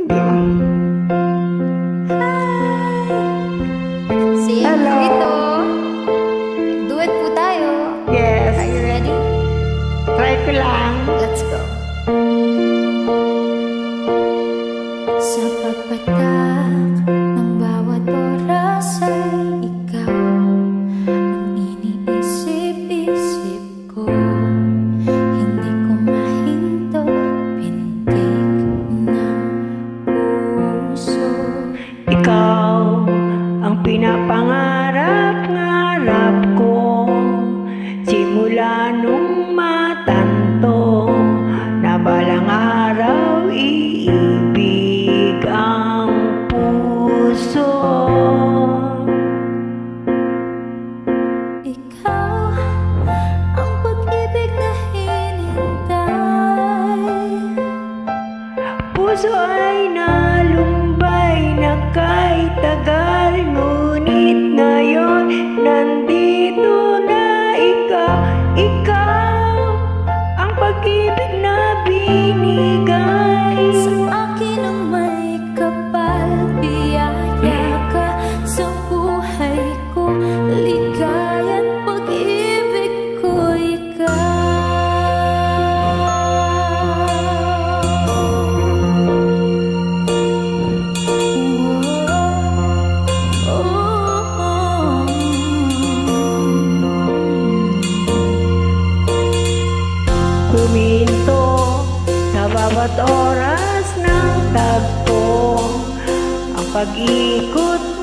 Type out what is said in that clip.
Hello. Duet po tayo. Yes. Are you ready? Try ko lang. Let's go. Sa pagpatak ng bawat oras ay ikaw ang iniisip-isip ko. Hindi ko mahinto, pintig ng puso. Ikaw ang pinapangarap-ngarap ko, simula nung matanto na balang araw iibig ang puso. Ikaw ang pag-ibig na hinihintay. Puso ay nalumbay na kahit tagal, ngunit ngayon nandito na ikaw. Ikaw ang pag-ibig na binigay Sa akin ang may kapal, biyaya ka sa buhay ko, ligaya at pag-ibig ko, ikaw. Huminto sa bawat oras ng tagpo, ang pag-ikot